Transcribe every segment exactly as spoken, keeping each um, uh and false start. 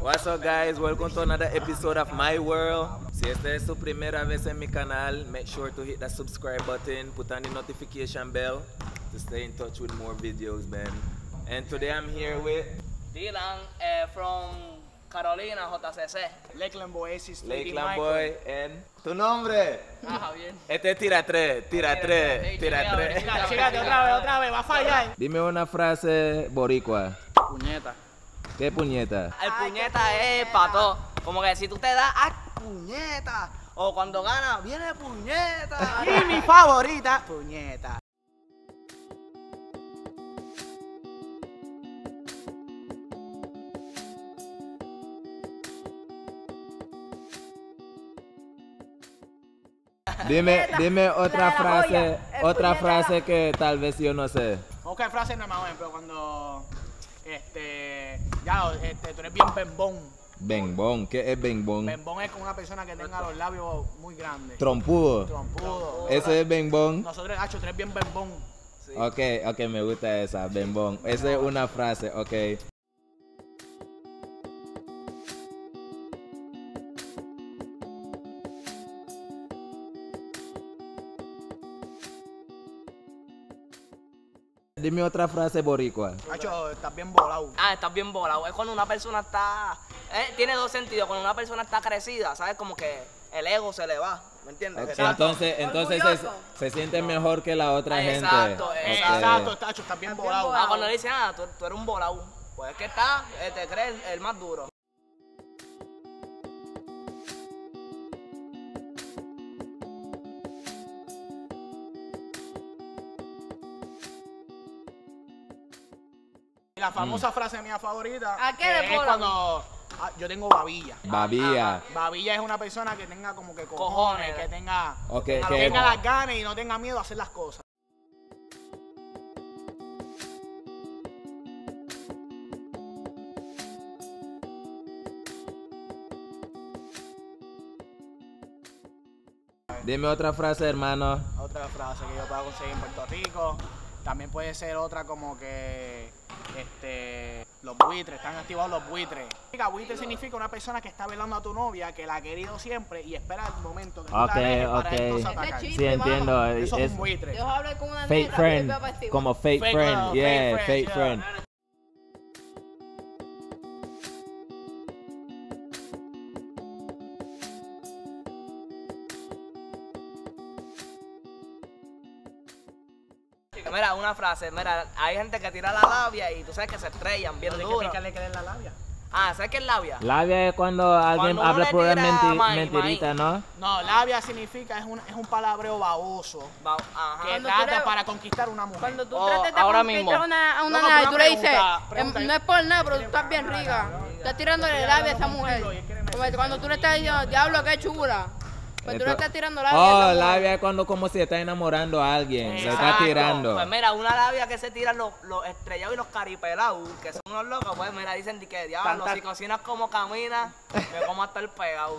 What's up guys, welcome to another episode of My World. Si esta es su primera vez en mi canal, make sure to hit that subscribe button, put on the notification bell to stay in touch with more videos, man. And today I'm here with Dylan uh, from Carolina, J C C. Lakeland Boy, Aces, Lakeland Boy, and tu nombre. Ah, Javier. Este es tira tres, tira tres, tira tres. Fíjate, otra vez, otra vez, va a fallar. Dime una frase boricua. Puñeta. ¿Qué puñeta? El puñeta es pato. Como que si tú te das, ¡ah, puñeta! O cuando ganas, viene puñeta. Y mi favorita, puñeta. Dime, dime otra frase, otra frase que tal vez yo no sé. Ok, frase no es más ejemplo, cuando este, ya, este, tú eres bien bembón. Bengbong, ¿qué es bengbong? Bembón es como una persona que tenga los labios muy grandes. Trompudo. Trompudo. Ese es bengbong. Nosotros, Hacho, tú eres bien bembón. Sí. Ok, ok, me gusta esa, bengbong. Esa es una frase, ok. Dime otra frase boricua. Hacho, estás bien volado. Ah, estás bien volado. Es cuando una persona está... eh, tiene dos sentidos. Cuando una persona está crecida, ¿sabes? Como que el ego se le va. ¿Me entiendes? Ok, Exacto. entonces, entonces se, se siente mejor que la otra gente. Exacto, Ok. Exacto, Hacho, estás bien volado. Ah, cuando le dicen, ah, tú, tú eres un volado. Pues es que está, eh, te crees el, el más duro. La famosa frase mía favorita ¿A qué que le es ponen? cuando ah, yo tengo babilla. Babilla. Babilla es una persona que tenga como que cojones, Cojones. que tenga, Ok, que que- tenga las ganas y no tenga miedo a hacer las cosas. Dime otra frase, hermano. Otra frase que yo pueda conseguir en Puerto Rico. También puede ser otra como que este, los buitres, están activados los buitres. Buitre significa una persona que está velando a tu novia, que la ha querido siempre y espera el momento que tú Ok, la dejes para ok. entonces Ese atacar. chiste, Sí, entiendo. Eso Es es un buitre. Yo hablé con una fake nena, friend. yo iba para encima. Como fake Fake, friend. uh, Yeah, fake fake friends, friend. yeah. Mira, una frase, mira, hay gente que tira la labia y tú sabes que se estrellan bien Pero hay que duro. picarle que le dé la labia. Ah, ¿sabes qué es labia? Labia es cuando alguien Cuando uno habla le pura tira menti- maíz, mentirita, ¿no? No, labia significa, es un, es un palabreo baboso Va- Ajá. que Cuando tú trata le- para conquistar una mujer. Cuando tú Oh, trates de ahora conquistar mismo. a una, a una No, no, nave, una tú le dices, pregunta, em, pregunta. no es por nada, pero tú estás bien rica. Estás tirándole labia a esa mujer. Como cuando tú le estás diciendo, diablo, qué chula. Pues tú le estás tirando labia a Oh, esa mujer. labia es cuando como si está enamorando a alguien. Le está Exacto. tirando. Pues mira, una labia que se tiran los, los estrellados y los caripelados, que son unos locos, pues mira, dicen de que diablo, Tanta- si cocinas como caminas, me como hasta el pegado.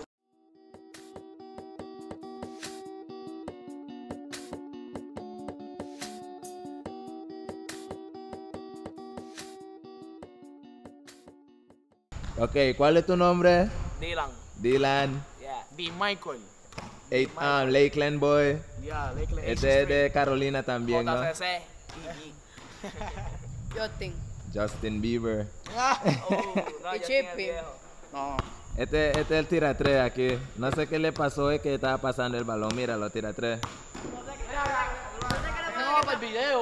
Ok, ¿cuál es tu nombre? Dylan, Dylan. yeah. D. Michael. Eight, um, Lakeland Boy. Ya, Lakeland. Este es de Carolina también, ¿no? J C C. Y- y- Justin. Justin Bieber. Oh, no, Y yo Chippy. soy el viejo. No. Este, este es el tira tres aquí. No sé qué le pasó, es que estaba pasando el balón. Míralo, tira tres. No, para el video.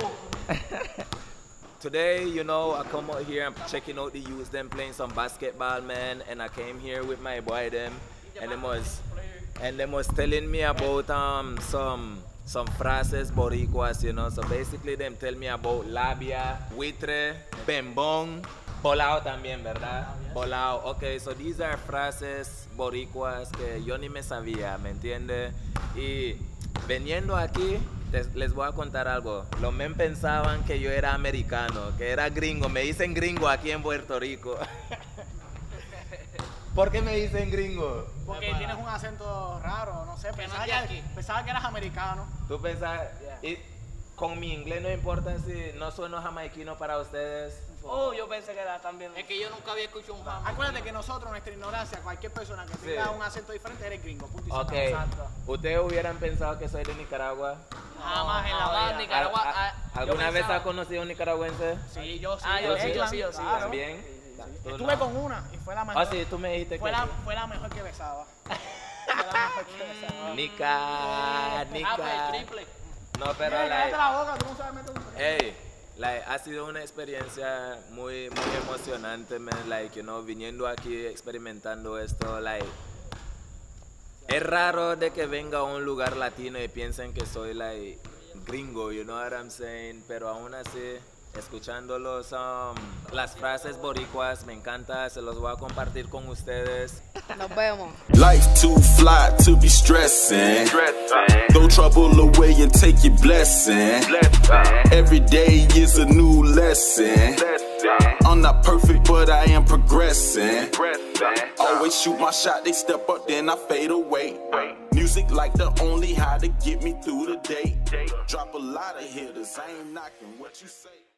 Today, you know, I come out here and checking out the youths, them playing some basketball, man. And I came here with my boy, them. And them was, and them was telling me about um some some frases boricuas, you know. So basically, them tell me about labia, buitre, bembón, bolao también, ¿verdad? Bolao. Okay, so these are frases boricuas que yo ni me sabía, ¿me entiende? Y veniendo aquí, te- les voy a contar algo. Los men pensaban que yo era americano, que era gringo. Me dicen gringo aquí en Puerto Rico. ¿Por qué me dicen gringo? Porque tienes un acento raro, no sé. Pensaba, que, pensaba que eras americano. Tú pensás, y con mi inglés no importa si no sueno jamaiquino para ustedes. Oh, yo pensé que la están viendo. Es que yo nunca había escuchado un jamás. Acuérdate que nosotros, nuestra ignorancia, cualquier persona que tenga un acento diferente eres gringo. Punto y se Ok. acabó. Exacto. ¿Ustedes hubieran pensado que soy de Nicaragua? Jamás en la Jamás, vida. Nicaragua. ¿Al- a- ah, ¿Alguna yo vez pensaba- has conocido un nicaragüense? Sí, yo sí. Ah, yo de sí, yo Eggland, sí, yo sí. claro. También. ¿Tú Estuve no? con una y fue la mejor. Ah, sí, tú me dijiste fue, que la, sí. fue la mejor que besaba. Fue la mejor que besaba. Nica, Ah, pues Nica. triple. No, pero Mira, cállate like, la boca, tú no sabes meter un triple. hey, like, ha sido una experiencia muy, muy emocionante, man. Like, you know, viniendo aquí, experimentando esto, like, es raro de que venga a un lugar latino y piensen que soy, like, gringo, you know what I'm saying, pero aún así, escuchando los, um, las frases boricuas, me encanta, se los voy a compartir con ustedes. Nos vemos. Life too fly to be stressing. Throw trouble away and take your blessing. Every day is a new lesson. I'm not perfect, but I am progressing. Always shoot my shot, they step up, then I fade away. Music like the only how to get me through the day. Drop a lot of hitters, I ain't knocking what you say.